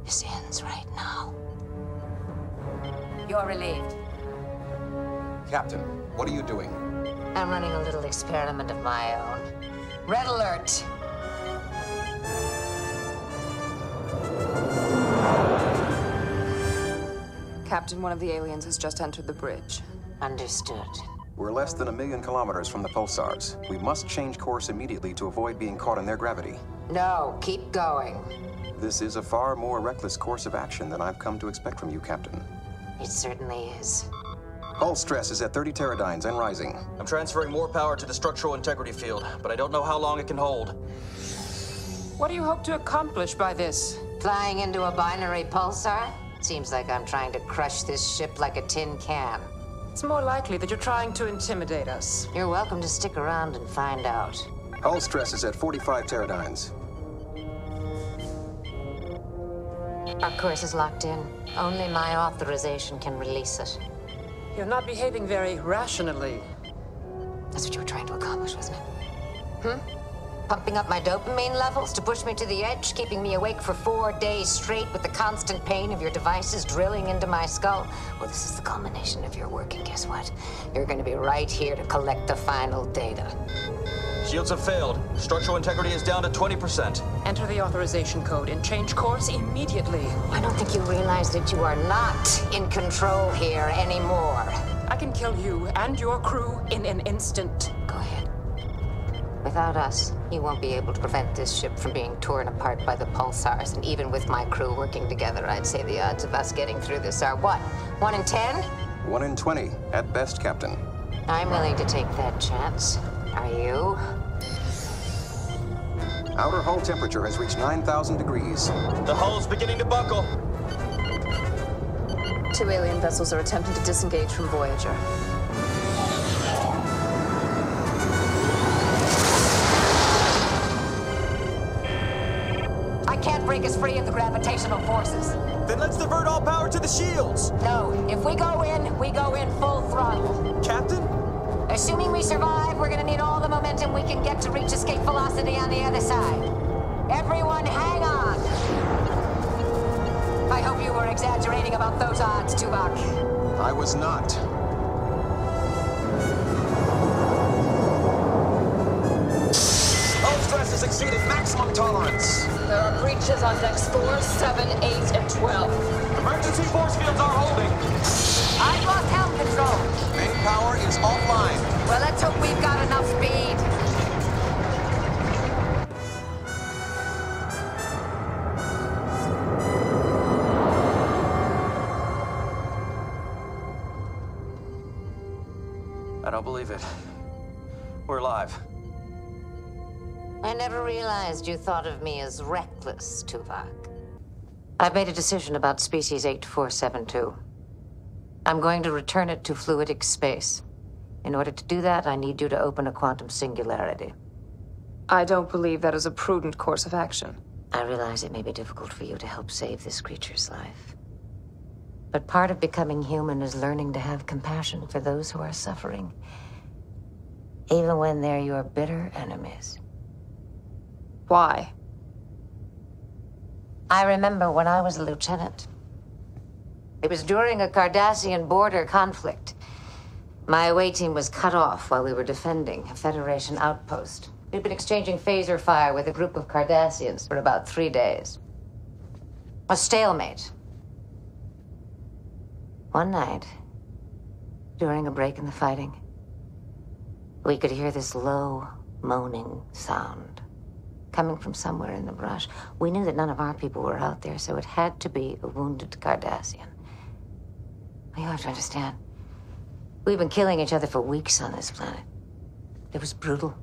This ends right now. You're relieved. Captain, what are you doing? I'm running a little experiment of my own. Red alert! Captain, one of the aliens has just entered the bridge. Understood. We're less than 1,000,000 kilometers from the pulsars. We must change course immediately to avoid being caught in their gravity. No, keep going. This is a far more reckless course of action than I've come to expect from you, Captain. It certainly is. Hull stress is at 30 teradynes and rising. I'm transferring more power to the structural integrity field, but I don't know how long it can hold. What do you hope to accomplish by this? Flying into a binary pulsar? Seems like I'm trying to crush this ship like a tin can. It's more likely that you're trying to intimidate us. You're welcome to stick around and find out. Hull stress is at 45 teradynes. Our course is locked in. Only my authorization can release it. You're not behaving very rationally. That's what you were trying to accomplish, wasn't it? Pumping up my dopamine levels to push me to the edge, keeping me awake for 4 days straight with the constant pain of your devices drilling into my skull? Well, this is the culmination of your work, and guess what? You're going to be right here to collect the final data. Shields have failed. Structural integrity is down to 20%. Enter the authorization code and change course immediately. I don't think you realize that you are not in control here anymore. I can kill you and your crew in an instant. Go ahead. Without us, you won't be able to prevent this ship from being torn apart by the pulsars. And even with my crew working together, I'd say the odds of us getting through this are what? 1 in 10? 1 in 20, at best, Captain. I'm willing to take that chance. Are you? Outer hull temperature has reached 9,000 degrees. The hull's beginning to buckle. 2 alien vessels are attempting to disengage from Voyager. I can't break us free of the gravitational forces. Then let's divert all power to the shields. No, if we go in full throttle. Captain? Assuming we survive, we're gonna need all the momentum we can get to reach escape velocity on the other side. Everyone hang on. I hope you were exaggerating about those odds, Tuvok. I was not. Hull stress has exceeded maximum tolerance. There are breaches on decks 4, 7, 8, and 12. Emergency force fields are holding. I've lost helm control. Main power is offline. Well, let's hope we've got enough speed. I don't believe it. We're alive. I never realized you thought of me as reckless, Tuvok. I've made a decision about species 8472. I'm going to return it to fluidic space. In order to do that, I need you to open a quantum singularity. I don't believe that is a prudent course of action. I realize it may be difficult for you to help save this creature's life. But part of becoming human is learning to have compassion for those who are suffering, even when they're your bitter enemies. Why? I remember when I was a lieutenant. It was during a Cardassian border conflict. My away team was cut off while we were defending a Federation outpost. We'd been exchanging phaser fire with a group of Cardassians for about 3 days. A stalemate. One night, during a break in the fighting, we could hear this low, moaning sound coming from somewhere in the brush. We knew that none of our people were out there, so it had to be a wounded Cardassian. You have to understand, we've been killing each other for weeks on this planet. It was brutal.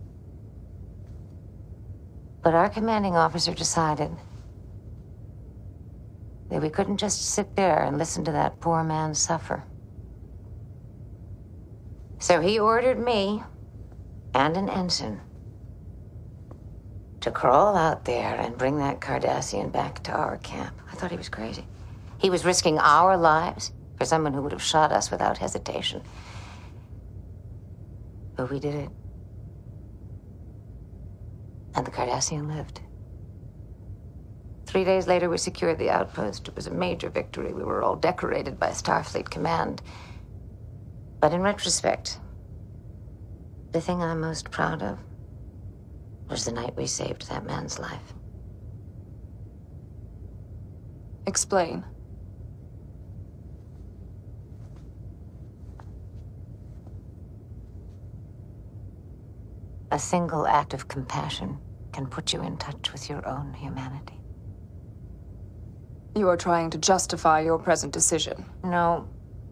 But our commanding officer decided that we couldn't just sit there and listen to that poor man suffer. So he ordered me and an ensign to crawl out there and bring that Cardassian back to our camp. I thought he was crazy. He was risking our lives for someone who would have shot us without hesitation. But we did it. And the Cardassian lived. 3 days later, we secured the outpost. It was a major victory. We were all decorated by Starfleet Command. But in retrospect, the thing I'm most proud of was the night we saved that man's life. Explain. A single act of compassion can put you in touch with your own humanity. You are trying to justify your present decision. No.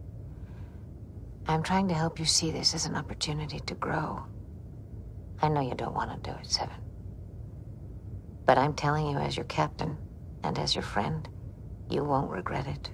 I'm trying to help you see this as an opportunity to grow. I know you don't want to do it, Seven. But I'm telling you as your captain and as your friend, you won't regret it.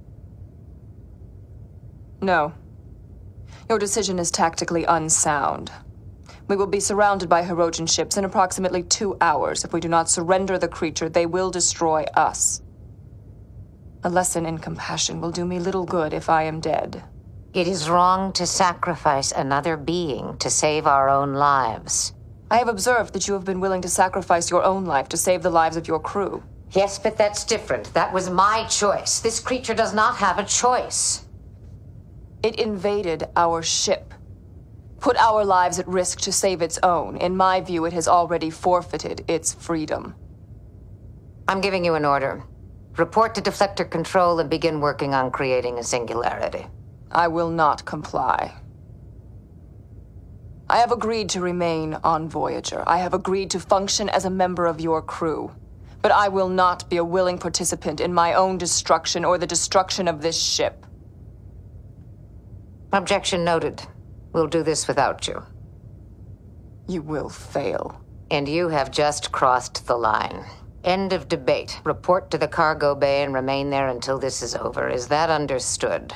No. Your decision is tactically unsound. We will be surrounded by Hirogen ships in approximately 2 hours. If we do not surrender the creature, they will destroy us. A lesson in compassion will do me little good if I am dead. It is wrong to sacrifice another being to save our own lives. I have observed that you have been willing to sacrifice your own life to save the lives of your crew. Yes, but that's different. That was my choice. This creature does not have a choice. It invaded our ship. Put our lives at risk to save its own. In my view, it has already forfeited its freedom. I'm giving you an order. Report to deflector control and begin working on creating a singularity. I will not comply. I have agreed to remain on Voyager. I have agreed to function as a member of your crew. But I will not be a willing participant in my own destruction or the destruction of this ship. Objection noted. We'll do this without you. You will fail. And you have just crossed the line. End of debate. Report to the cargo bay and remain there until this is over. Is that understood?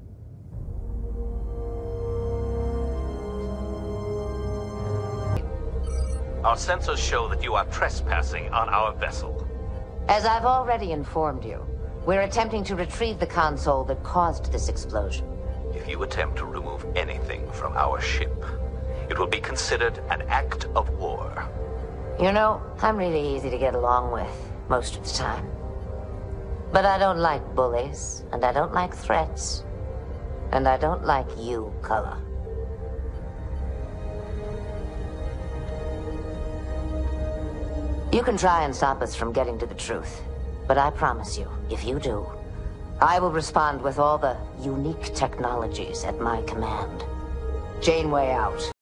Our sensors show that you are trespassing on our vessel. As I've already informed you, we're attempting to retrieve the console that caused this explosion. If you attempt to remove anything from our ship, it will be considered an act of war. You know, I'm really easy to get along with, most of the time. But I don't like bullies, and I don't like threats. And I don't like you, Cullen. You can try and stop us from getting to the truth. But I promise you, if you do, I will respond with all the unique technologies at my command. Janeway out.